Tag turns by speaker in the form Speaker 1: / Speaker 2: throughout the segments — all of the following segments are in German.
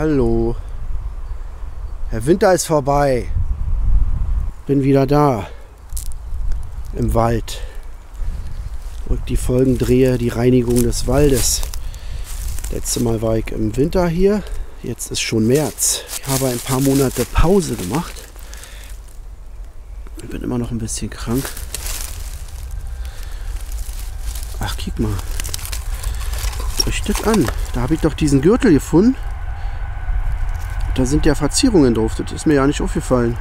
Speaker 1: Hallo. Der Winter ist vorbei. Bin wieder da. Im Wald. Und die Folgen drehe die Reinigung des Waldes. Letztes Mal war ich im Winter hier. Jetzt ist schon März. Ich habe ein paar Monate Pause gemacht. Ich bin immer noch ein bisschen krank. Ach, guck mal. Guckt euch das an. Da habe ich doch diesen Gürtel gefunden. Da sind ja Verzierungen drauf. Das ist mir ja nicht aufgefallen.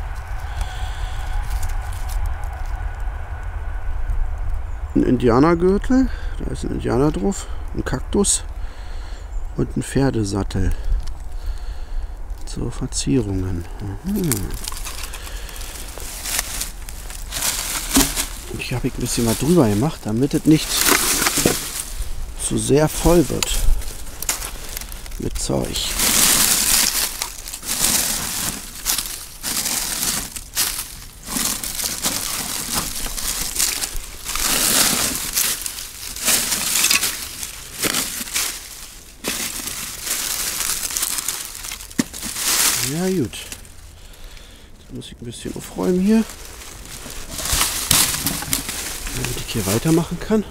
Speaker 1: Ein Indianergürtel. Da ist ein Indianer drauf. Ein Kaktus. Und ein Pferdesattel. So, Verzierungen. Hier habe ich ein bisschen was drüber gemacht, damit es nicht zu sehr voll wird mit Zeug. Ja gut, jetzt muss ich ein bisschen aufräumen hier, damit ich hier weitermachen kann.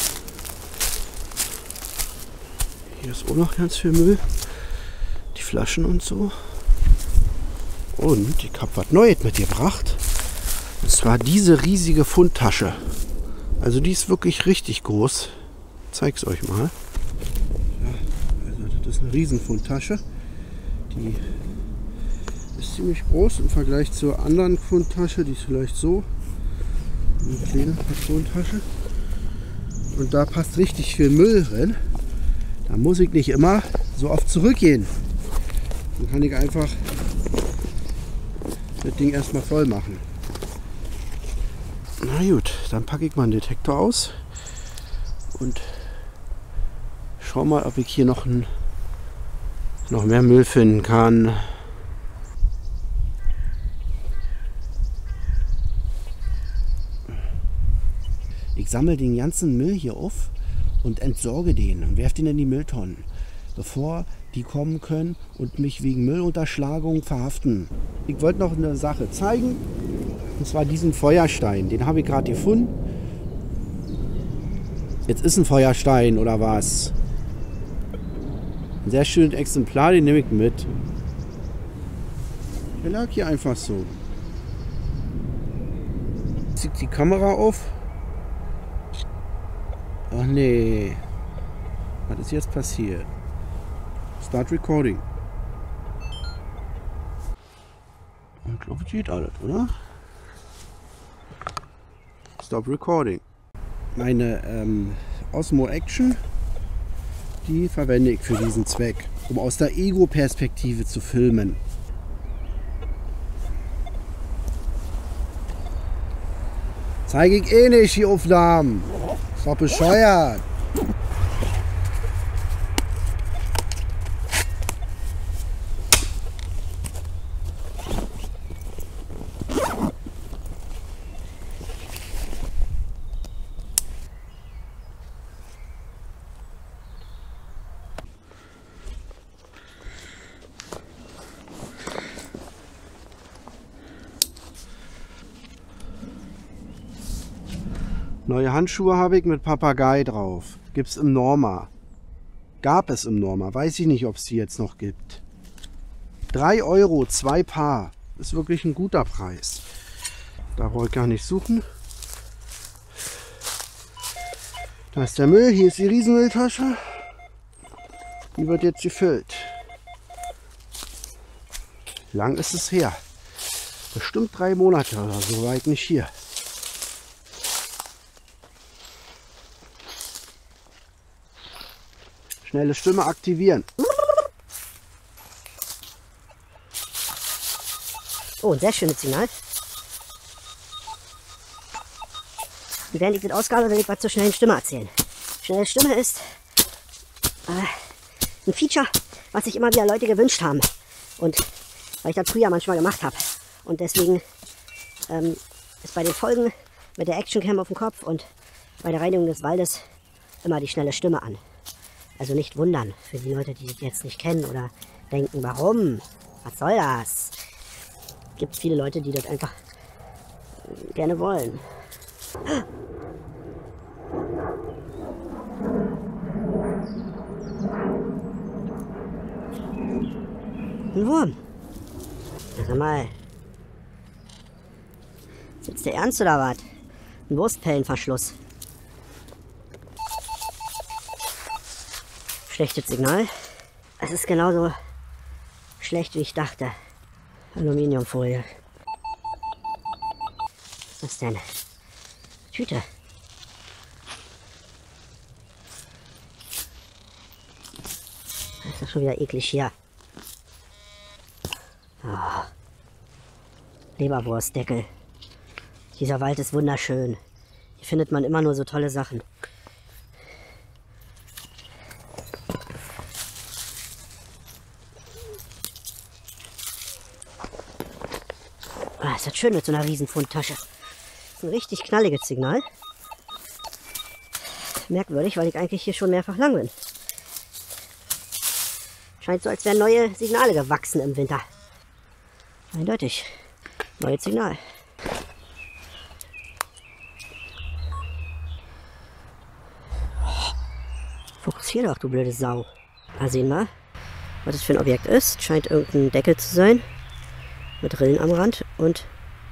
Speaker 1: Hier ist auch noch ganz viel Müll, die Flaschen und so. Und ich habe was Neues mitgebracht, und zwar diese riesige Fundtasche. Also die ist wirklich richtig groß. Ich zeige es euch mal. Ja, also das ist eine Riesenfundtasche. Die ist ziemlich groß im Vergleich zur anderen Fundtasche, die ist vielleicht so, eine kleine Patronentasche, und da passt richtig viel Müll drin. Da muss ich nicht immer so oft zurückgehen. Dann kann ich einfach das Ding erstmal voll machen. Na gut, dann packe ich mal einen Detektor aus und schau mal, ob ich hier noch mehr Müll finden kann. Ich sammle den ganzen Müll hier auf und entsorge den und werfe den in die Mülltonnen, bevor die kommen können und mich wegen Müllunterschlagung verhaften. Ich wollte noch eine Sache zeigen, und zwar diesen Feuerstein. Den habe ich gerade gefunden. Jetzt ist ein Feuerstein oder was? Ein sehr schönes Exemplar, den nehme ich mit. Der lag hier einfach so. Zieht die Kamera auf. Ach nee. Was ist jetzt passiert? Start Recording. Ich glaube, geht alles, oder? Stop Recording. Meine Osmo Action, die verwende ich für diesen Zweck, um aus der Ego-Perspektive zu filmen. Zeige ich eh nicht, die Aufnahmen. Ist doch bescheuert. Neue Handschuhe habe ich mit Papagei drauf. Gibt's im Norma. Gab es im Norma. Weiß ich nicht, ob es die jetzt noch gibt. 3 Euro, 2 Paar. Ist wirklich ein guter Preis. Da brauche ich gar nicht suchen. Da ist der Müll. Hier ist die Riesenmülltasche. Die wird jetzt gefüllt. Lang ist es her. Bestimmt 3 Monate oder so war ich nicht hier. Schnelle Stimme aktivieren.
Speaker 2: Oh, ein sehr schönes Signal. Und während ich das ausgabe, will ich was zur schnellen Stimme erzählen. Schnelle Stimme ist ein Feature, was sich immer wieder Leute gewünscht haben. Und weil ich das früher manchmal gemacht habe. Und deswegen ist bei den Folgen mit der Actioncam auf dem Kopf und bei der Reinigung des Waldes immer die schnelle Stimme an. Also nicht wundern für die Leute, die das jetzt nicht kennen oder denken, warum? Was soll das? Gibt viele Leute, die das einfach gerne wollen. Ein Wurm. Sag mal. Ist jetzt der Ernst oder was? Ein Wurstpellenverschluss. Schlechtes Signal. Es ist genauso schlecht, wie ich dachte. Aluminiumfolie. Was ist das denn? Tüte. Das ist doch schon wieder eklig hier. Oh. Leberwurstdeckel. Dieser Wald ist wunderschön. Hier findet man immer nur so tolle Sachen. Ah, ist das schön mit so einer riesen Pfundtasche. Das ist ein richtig knalliges Signal. Merkwürdig, weil ich eigentlich hier schon mehrfach lang bin. Scheint so, als wären neue Signale gewachsen im Winter. Eindeutig. Neues Signal. Fokussier doch, du blöde Sau. Mal sehen wir, was das für ein Objekt ist. Scheint irgendein Deckel zu sein. Mit Rillen am Rand und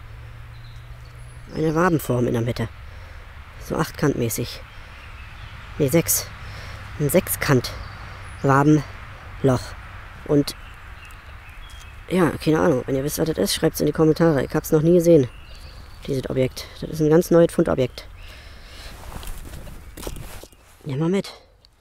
Speaker 2: eine Wabenform in der Mitte. So achtkantmäßig. Ne, 6. Ein Sechskant-Wabenloch. Und ja, keine Ahnung. Wenn ihr wisst, was das ist, schreibt es in die Kommentare. Ich habe es noch nie gesehen, dieses Objekt. Das ist ein ganz neues Fundobjekt. Nimm mal mit.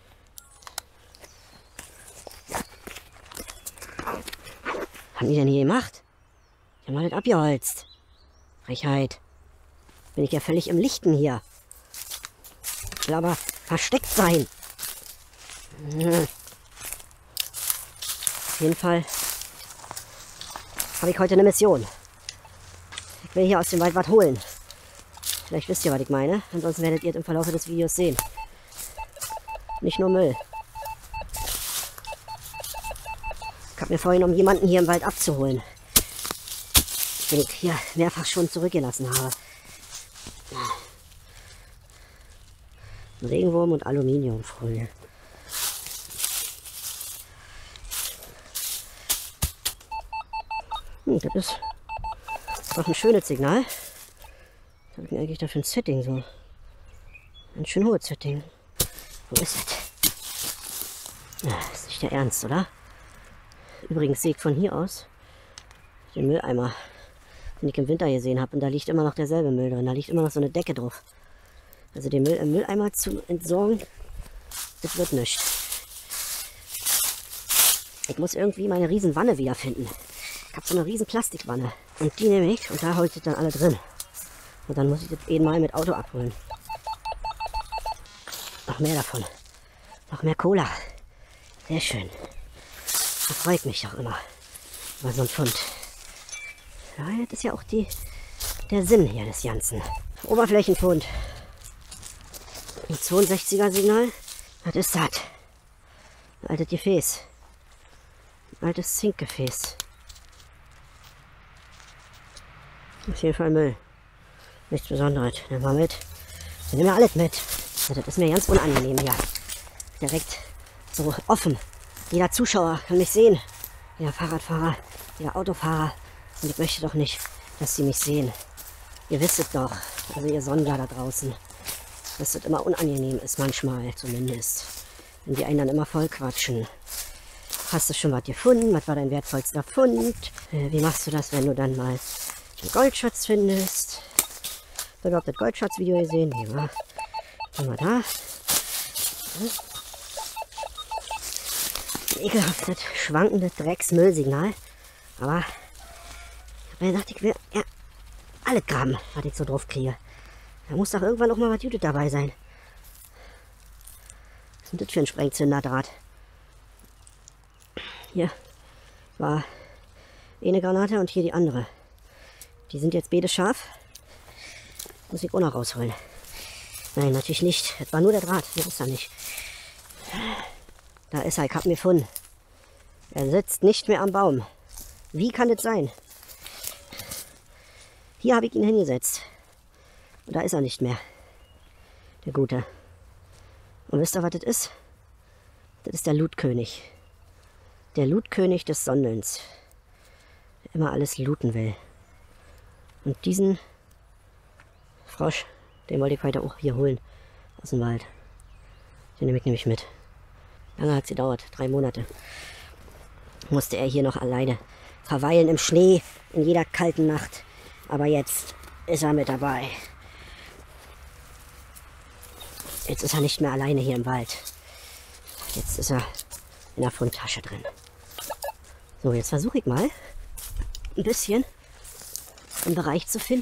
Speaker 2: Was haben die denn hier gemacht? Die haben das abgeholzt. Frechheit. Bin ich ja völlig im Lichten hier. Ich will aber versteckt sein. Auf jeden Fall habe ich heute eine Mission. Ich will hier aus dem Wald was holen. Vielleicht wisst ihr, was ich meine. Ansonsten werdet ihr es im Verlauf des Videos sehen. Nicht nur Müll. Ich habe mir vorgenommen, jemanden hier im Wald abzuholen, den ich hier mehrfach schon zurückgelassen habe. Ein Regenwurm und Aluminiumfolie. Das ist doch ein schönes Signal. Was habe ich denn eigentlich da für ein Setting so? Ein schön hohes Setting. Wo ist es? Ja, ist nicht der Ernst, oder? Übrigens sehe ich von hier aus den Mülleimer, den ich im Winter gesehen habe. Und da liegt immer noch derselbe Müll drin. Da liegt immer noch so eine Decke drauf. Also den Müll im Mülleimer zu entsorgen, das wird nichts. Ich muss irgendwie meine riesen Wanne wiederfinden. Ich habe so eine riesen Plastikwanne. Und die nehme ich und da haue ich das dann alle drin. Und dann muss ich das eben mal mit Auto abholen. Noch mehr davon. Noch mehr Cola. Sehr schön. Da freut mich auch immer über so ein Pfund. Ja, das ist ja auch der Sinn hier des Ganzen. Oberflächenpfund. Ein 62er Signal. Was ist das? Ein altes Gefäß. Ein altes Zinkgefäß. Auf jeden Fall Müll. Nichts Besonderes. Nehmen wir mit. Wir nehmen ja alles mit. Ja, das ist mir ganz unangenehm hier. Direkt so offen. Jeder Zuschauer kann mich sehen. Jeder Fahrradfahrer, jeder Autofahrer. Und ich möchte doch nicht, dass sie mich sehen. Ihr wisst es doch. Also ihr Sonder da draußen. Dass das immer unangenehm ist, manchmal zumindest. Wenn die einen dann immer voll quatschen. Hast du schon was gefunden? Was war dein wertvollster Fund? Wie machst du das, wenn du dann mal einen Goldschatz findest? Habt ihr überhaupt das Goldschatz-Video gesehen? Hier war. Guck mal da. Ein ekelhaftes, schwankendes Drecksmüllsignal. Aber ich habe mir gedacht, ich will ja alle graben, was ich so drauf kriege. Da muss doch irgendwann auch mal was Gutes dabei sein. Was ist denn das für ein Sprengzünderdraht? Hier war eine Granate und hier die andere. Die sind jetzt beide scharf. Muss ich auch noch rausholen. Nein, natürlich nicht. Das war nur der Draht. Mehr ist da nicht. Da ist er. Ich hab ihn gefunden. Er sitzt nicht mehr am Baum. Wie kann das sein? Hier habe ich ihn hingesetzt. Und da ist er nicht mehr. Der Gute. Und wisst ihr, was das ist? Das ist der Lootkönig. Der Lootkönig des Sondelns. Der immer alles looten will. Und diesen Frosch, den wollte ich heute auch hier holen. Aus dem Wald. Den nehme ich nämlich mit. Lange hat es gedauert. 3 Monate. Musste er hier noch alleine verweilen im Schnee in jeder kalten Nacht. Aber jetzt ist er mit dabei. Jetzt ist er nicht mehr alleine hier im Wald. Jetzt ist er in der Fundtasche drin. So, jetzt versuche ich mal ein bisschen einen Bereich zu finden.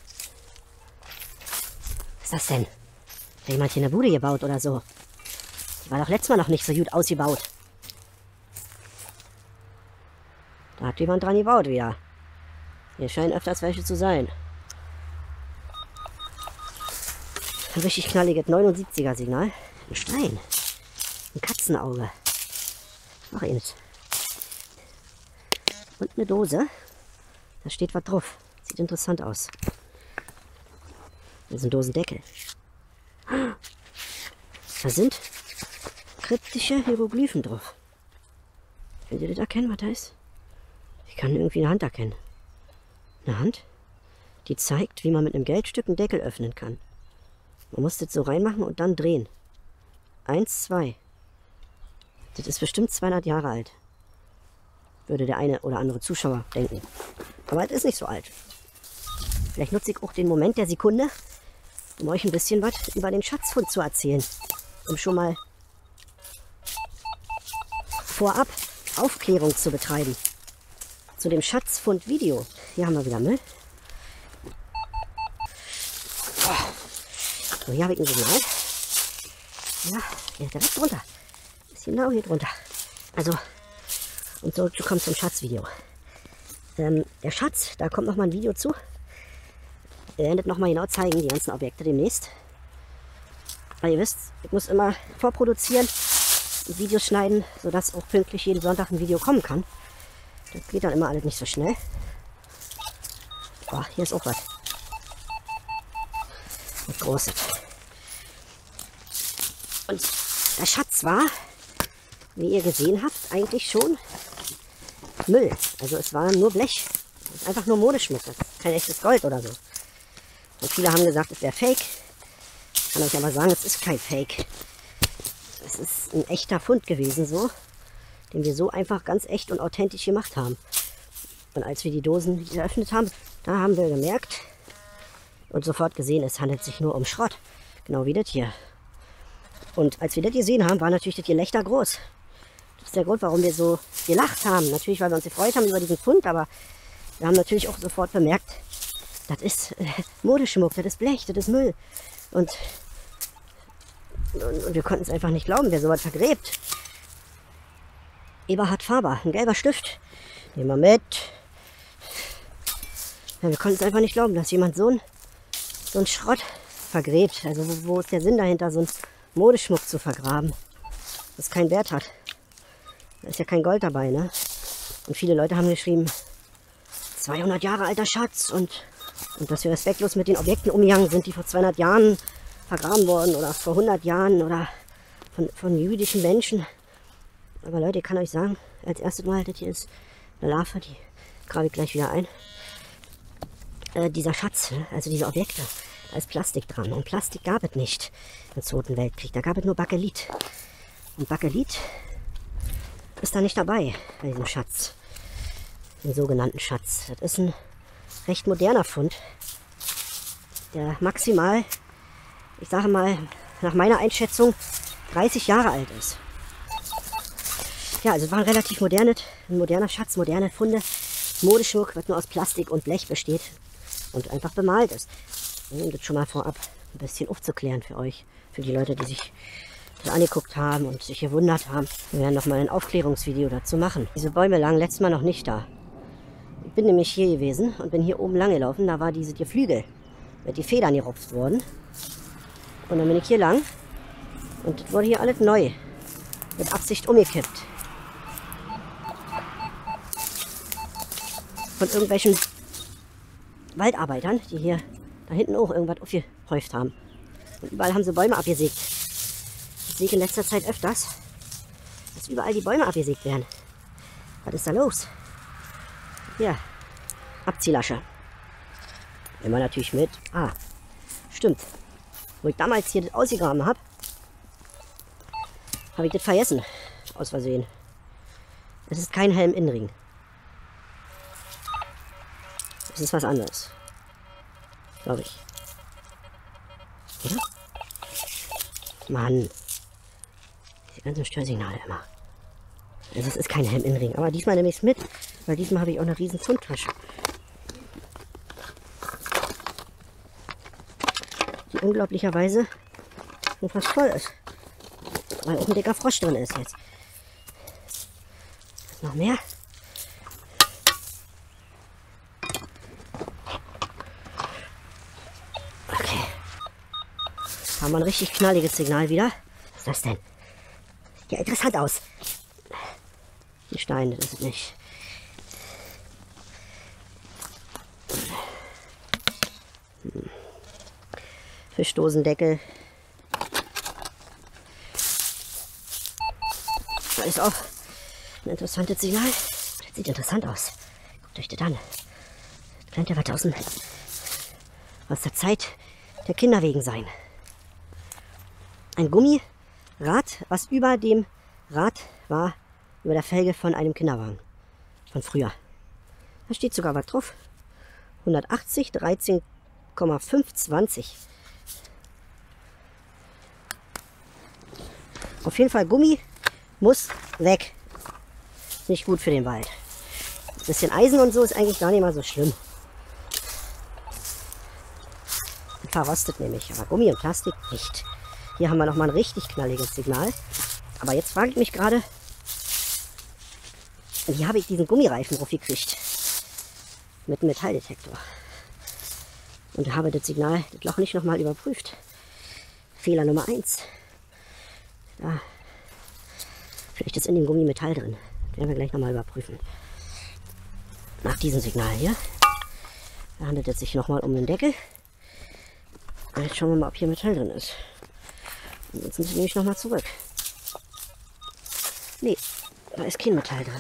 Speaker 2: Was ist das denn? Hat jemand hier eine Bude gebaut oder so? Die war doch letztes Mal noch nicht so gut ausgebaut. Da hat jemand dran gebaut wieder. Hier scheinen öfters welche zu sein. Ein richtig knalliges 79er Signal. Ein Stein. Ein Katzenauge. Noch eins. Und eine Dose. Da steht was drauf. Sieht interessant aus. Das ist ein Dosendeckel. Da sind kryptische Hieroglyphen drauf. Könnt ihr das erkennen, was da ist? Ich kann irgendwie eine Hand erkennen. Eine Hand, die zeigt, wie man mit einem Geldstück einen Deckel öffnen kann. Man muss das so reinmachen und dann drehen. 1, 2. Das ist bestimmt 200 Jahre alt. Würde der eine oder andere Zuschauer denken. Aber es ist nicht so alt. Vielleicht nutze ich auch den Moment der Sekunde, um euch ein bisschen was über den Schatzfund zu erzählen. Um schon mal vorab Aufklärung zu betreiben. Zu dem Schatzfund-Video. Hier haben wir wieder Müll. So, hier habe ich ein Signal. Ja, hier direkt drunter. Ist genau hier drunter. Also, und so kommt zum Schatzvideo. Der Schatz, da kommt nochmal ein Video zu. Wir werden das nochmal genau zeigen, die ganzen Objekte demnächst. Weil ihr wisst, ich muss immer vorproduzieren und Videos schneiden, sodass auch pünktlich jeden Sonntag ein Video kommen kann. Das geht dann immer alles nicht so schnell. Oh, hier ist auch was. Was Großes. Und der Schatz war, wie ihr gesehen habt, eigentlich schon Müll. Also es war nur Blech. Es ist einfach nur Modeschmuck. Das ist kein echtes Gold oder so. Und viele haben gesagt, es wäre Fake. Ich kann euch aber sagen, es ist kein Fake. Es ist ein echter Fund gewesen so, den wir so einfach ganz echt und authentisch gemacht haben. Und als wir die Dosen geöffnet haben, da haben wir gemerkt und sofort gesehen, es handelt sich nur um Schrott. Genau wie das hier. Und als wir das gesehen haben, war natürlich das Gelächter groß. Das ist der Grund, warum wir so gelacht haben. Natürlich, weil wir uns gefreut haben über diesen Fund, aber wir haben natürlich auch sofort bemerkt, das ist Modeschmuck, das ist Blech, das ist Müll. Und wir konnten es einfach nicht glauben, wer sowas vergräbt. Eberhard Faber, ein gelber Stift. Nehmen wir mit. Ja, wir konnten es einfach nicht glauben, dass jemand so einen Schrott vergräbt. Also wo ist der Sinn dahinter, so einen Modeschmuck zu vergraben, das keinen Wert hat. Da ist ja kein Gold dabei, ne? Und viele Leute haben geschrieben, 200 Jahre alter Schatz und dass wir respektlos mit den Objekten umgegangen sind, die vor 200 Jahren vergraben wurden oder vor 100 Jahren oder von jüdischen Menschen. Aber Leute, ich kann euch sagen, als erstes Mal, das hier ist eine Larve, die grabe ich gleich wieder ein. Dieser Schatz, also diese Objekte, da ist Plastik dran. Und Plastik gab es nicht im Zweiten Weltkrieg, da gab es nur Bakelit. Und Bakelit ist da nicht dabei bei diesem Schatz, dem sogenannten Schatz. Das ist ein recht moderner Fund, der maximal, ich sage mal, nach meiner Einschätzung 30 Jahre alt ist. Ja, also es war ein relativ ein moderner Schatz, moderne Funde, Modeschmuck, was nur aus Plastik und Blech besteht und einfach bemalt ist. Um das schon mal vorab ein bisschen aufzuklären für euch, für die Leute, die sich das angeguckt haben und sich gewundert haben. Wir werden nochmal ein Aufklärungsvideo dazu machen. Diese Bäume lagen letztes Mal noch nicht da. Ich bin nämlich hier gewesen und bin hier oben lang gelaufen, da war diese Geflügel, mit die Federn gerupft worden. Und dann bin ich hier lang und das wurde hier alles neu, mit Absicht umgekippt. von irgendwelchen Waldarbeitern, die hier da hinten auch irgendwas aufgehäuft haben. Und überall haben sie Bäume abgesägt. Ich sehe in letzter Zeit öfters, dass überall die Bäume abgesägt werden. Was ist da los? Hier, Abziehlasche. Immer natürlich mit. Ah, stimmt. Wo ich damals hier das ausgegraben habe, habe ich das vergessen. Aus Versehen. Es ist kein Helm-Innenring. Es ist was anderes. Glaube ich. Oder? Mann. Die ganzen Störsignale immer. Also es ist kein Helm-Innenring. Aber diesmal nehme ich es mit, weil diesmal habe ich auch eine riesen Fundtasche. Die unglaublicherweise schon fast voll ist. Weil auch ein dicker Frosch drin ist jetzt. Noch mehr? Okay. Haben wir ein richtig knalliges Signal wieder. Was ist das denn? Sieht ja interessant aus. Die Steine, das ist nicht. Fischdosendeckel. Da ist auch ein interessantes Signal. Das sieht interessant aus. Guckt euch das an. Das könnte ja was aus der Zeit der Kinderwegen sein. Ein Gummirad, was über dem Rad war, über der Felge von einem Kinderwagen. Von früher. Da steht sogar was drauf. 180, 13,520. Auf jeden Fall Gummi muss weg. Ist nicht gut für den Wald. Ein bisschen Eisen und so ist eigentlich gar nicht mal so schlimm. Verrostet nämlich, aber Gummi und Plastik nicht. Hier haben wir nochmal ein richtig knalliges Signal. Aber jetzt frage ich mich gerade, wie habe ich diesen Gummireifen draufgekriegt? Mit einem Metalldetektor. Und habe das Signal, das Loch nicht nochmal überprüft. Fehler Nummer 1. Ja. Vielleicht ist in dem Gummi Metall drin. Das werden wir gleich nochmal überprüfen. Nach diesem Signal hier. Da handelt es sich nochmal um den Deckel. Und jetzt schauen wir mal, ob hier Metall drin ist. Und jetzt nehme ich nochmal zurück. Nee, da ist kein Metall drin.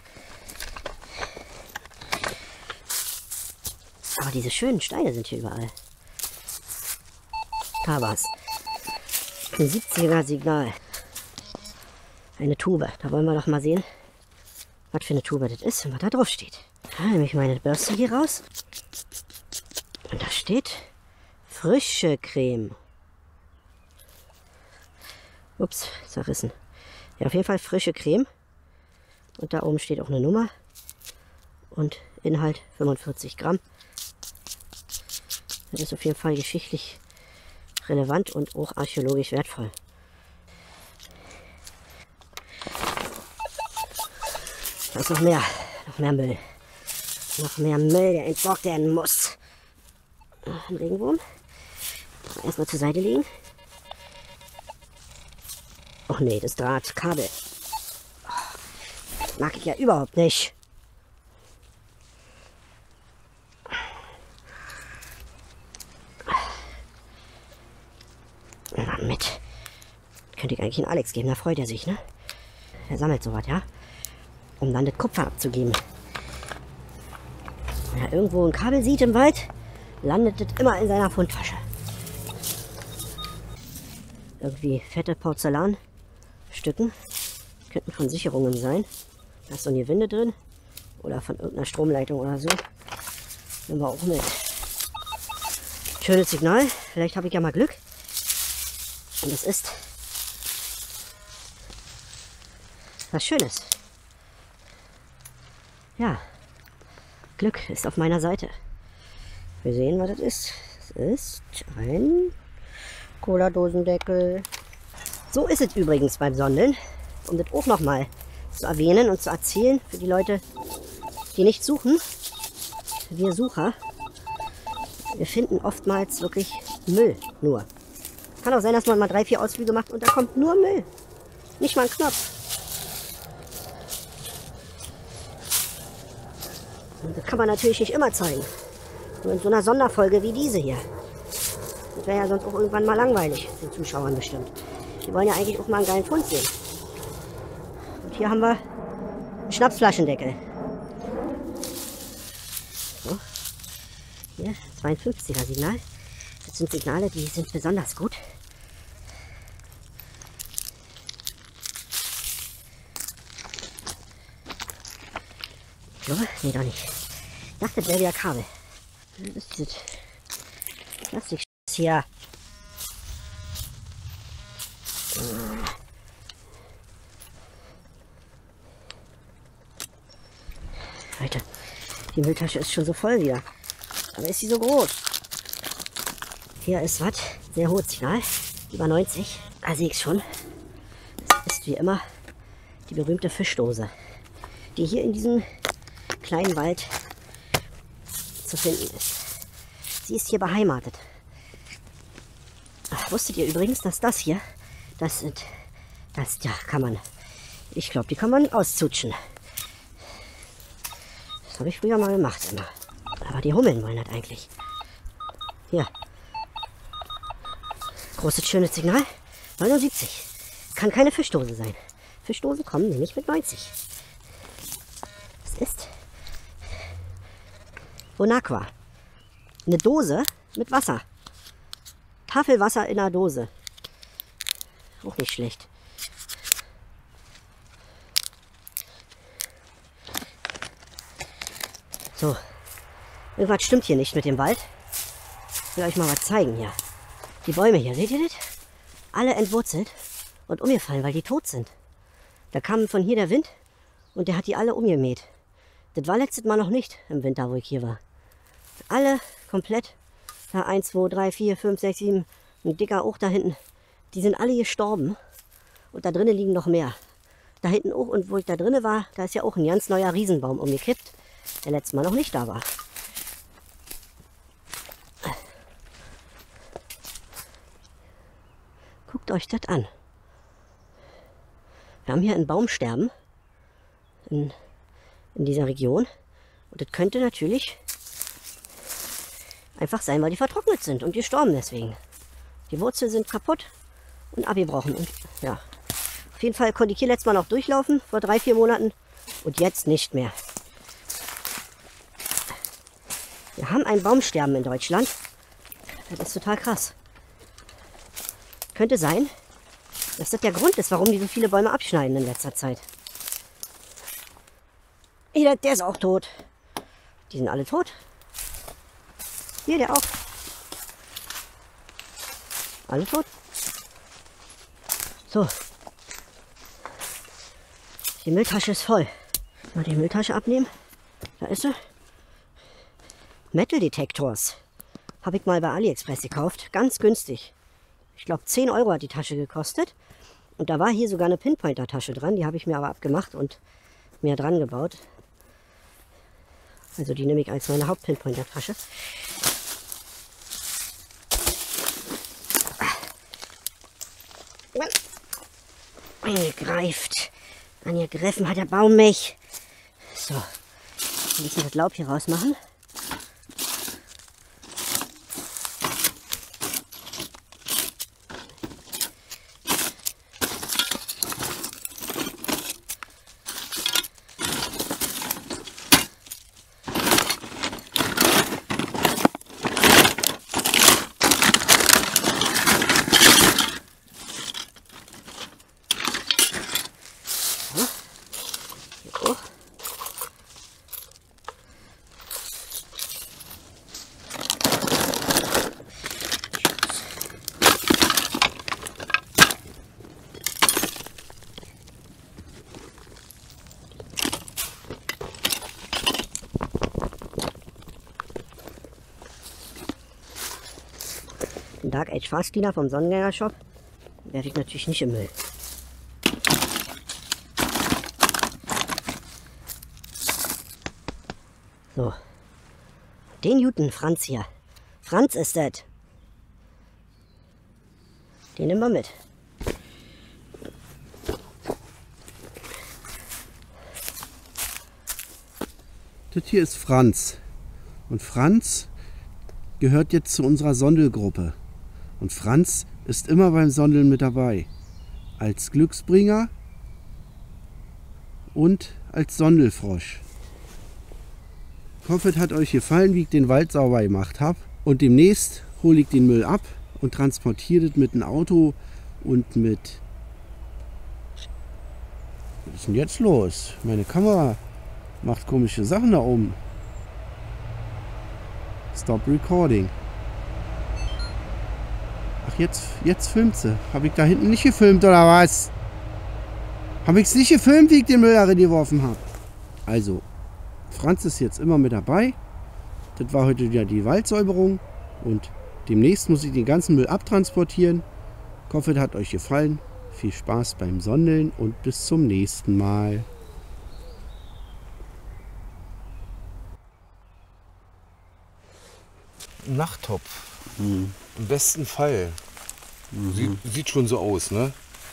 Speaker 2: Aber diese schönen Steine sind hier überall. Da war's. Ein 70er Signal. Eine Tube. Da wollen wir doch mal sehen, was für eine Tube das ist und was da drauf steht. Da nehme ich meine Bürste hier raus. Und da steht frische Creme. Ups, zerrissen. Ja, auf jeden Fall frische Creme. Und da oben steht auch eine Nummer. Und Inhalt 45 Gramm. Das ist auf jeden Fall geschichtlich relevant und auch archäologisch wertvoll. Da ist noch mehr Müll. Noch mehr Müll, der entsorgt werden muss. Ein Regenwurm. Erstmal zur Seite legen. Och nee, das Draht, Kabel. Mag ich ja überhaupt nicht. Na mit. Könnte ich eigentlich einen Alex geben, da freut er sich, ne? Der sammelt sowas, ja? Um dann das Kupfer abzugeben. Wenn er irgendwo ein Kabel sieht im Wald, landet das immer in seiner Fundtasche. Irgendwie fette Porzellanstücken. Könnten von Sicherungen sein. Da ist so ein Gewinde drin. Oder von irgendeiner Stromleitung oder so. Nehmen wir auch mit. Schönes Signal. Vielleicht habe ich ja mal Glück. Und es ist was Schönes. Ja, Glück ist auf meiner Seite. Wir sehen, was das ist. Es ist ein Cola-Dosendeckel. So ist es übrigens beim Sondeln. Um das auch nochmal zu erwähnen und zu erzählen für die Leute, die nicht suchen. Wir Sucher, wir finden oftmals wirklich Müll nur. Kann auch sein, dass man mal 3, 4 Ausflüge macht und da kommt nur Müll. Nicht mal ein Knopf. Und das kann man natürlich nicht immer zeigen. Nur in so einer Sonderfolge wie diese hier. Das wäre ja sonst auch irgendwann mal langweilig, den Zuschauern bestimmt. Die wollen ja eigentlich auch mal einen geilen Fund sehen. Und hier haben wir einen Schnapsflaschendeckel. So. Hier, 52er Signal. Das sind Signale, die sind besonders gut. So, nee, doch nicht. Ich dachte, das wäre wieder Kabel. Das ist dieses Plastik hier. Leute, die Mülltasche ist schon so voll wieder. Aber ist sie so groß? Hier ist was, sehr hohes Signal, über 90. Da sehe ich schon. Das ist wie immer die berühmte Fischdose, die hier in diesem kleinen Wald zu finden ist. Sie ist hier beheimatet. Ach, wusstet ihr übrigens, dass das hier, ja, kann man, ich glaube, die kann man auszutschen. Das habe ich früher mal gemacht immer. Aber die Hummeln wollen das eigentlich. Hier. Großes, schönes Signal. 79. Kann keine Fischdose sein. Fischdosen kommen nämlich mit 90. Das ist Bonaqua. Eine Dose mit Wasser. Tafelwasser in einer Dose. Auch nicht schlecht. So. Irgendwas stimmt hier nicht mit dem Wald. Ich will euch mal was zeigen hier. Die Bäume hier, seht ihr das? Alle entwurzelt und umgefallen, weil die tot sind. Da kam von hier der Wind und der hat die alle umgemäht. Das war letztes Mal noch nicht im Winter, wo ich hier war. Alle komplett. Da 1, 2, 3, 4, 5, 6, 7. Ein dicker auch da hinten. Die sind alle gestorben. Und da drinnen liegen noch mehr. Da hinten auch, und wo ich da drinnen war, da ist ja auch ein ganz neuer Riesenbaum umgekippt, der letztes Mal noch nicht da war. Guckt euch das an. Wir haben hier ein Baumsterben in dieser Region. Und das könnte natürlich einfach sein, weil die vertrocknet sind und gestorben deswegen. Die Wurzeln sind kaputt und abgebrochen. Und ja, auf jeden Fall konnte ich hier letztes Mal noch durchlaufen, vor 3, 4 Monaten. Und jetzt nicht mehr. Wir haben ein Baumsterben in Deutschland. Das ist total krass. Könnte sein, dass das der Grund ist, warum die so viele Bäume abschneiden in letzter Zeit. Hier, der ist auch tot. Die sind alle tot. Hier, der auch. Alle tot. So. Die Mülltasche ist voll. Mal die Mülltasche abnehmen. Da ist sie. Metal Detectors. Habe ich mal bei AliExpress gekauft. Ganz günstig. Ich glaube 10 Euro hat die Tasche gekostet. Und da war hier sogar eine Pinpointer-Tasche dran. Die habe ich mir aber abgemacht und mir dran gebaut. Also die nehme ich als meine Haupt-Pinpointer-Tasche. Angegreift. Angegriffen hat der Baum mich. So. Wir müssen das Laub hier rausmachen. Den Dark Age Fast Cleaner vom Sonnengänger Shop werfe ich natürlich nicht im Müll. So. Den Newton Franz hier. Franz ist das. Den nehmen wir mit.
Speaker 1: Das hier ist Franz. Und Franz gehört jetzt zu unserer Sondelgruppe. Und Franz ist immer beim Sondeln mit dabei. Als Glücksbringer und als Sondelfrosch. Ich hoffe, es hat euch gefallen, wie ich den Wald sauber gemacht habe. Und demnächst hole ich den Müll ab und transportiere es mit dem Auto und mit... Was ist denn jetzt los? Meine Kamera macht komische Sachen da oben. Stop recording. Ach, jetzt filmt sie. Habe ich da hinten nicht gefilmt oder was? Habe ich es nicht gefilmt, wie ich den Müll darin geworfen habe? Also, Franz ist jetzt immer mit dabei. Das war heute wieder die Waldsäuberung. Und demnächst muss ich den ganzen Müll abtransportieren. Ich hoffe, es hat euch gefallen. Viel Spaß beim Sondeln und bis zum nächsten Mal.
Speaker 3: Nachttopf. Im besten Fall. Sieht schon so aus, ne?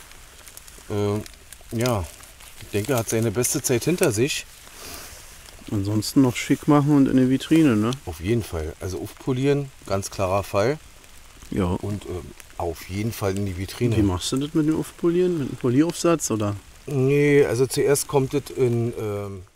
Speaker 3: Ja, ich denke, er hat seine beste Zeit hinter sich.
Speaker 1: Ansonsten noch schick machen und in die Vitrine, ne?
Speaker 3: Auf jeden Fall. Also aufpolieren, ganz klarer Fall.
Speaker 1: Ja.
Speaker 3: Und auf jeden Fall in die Vitrine.
Speaker 1: Wie machst du das mit dem Aufpolieren? Mit einem Polieraufsatz oder?
Speaker 3: Nee, also zuerst kommt es in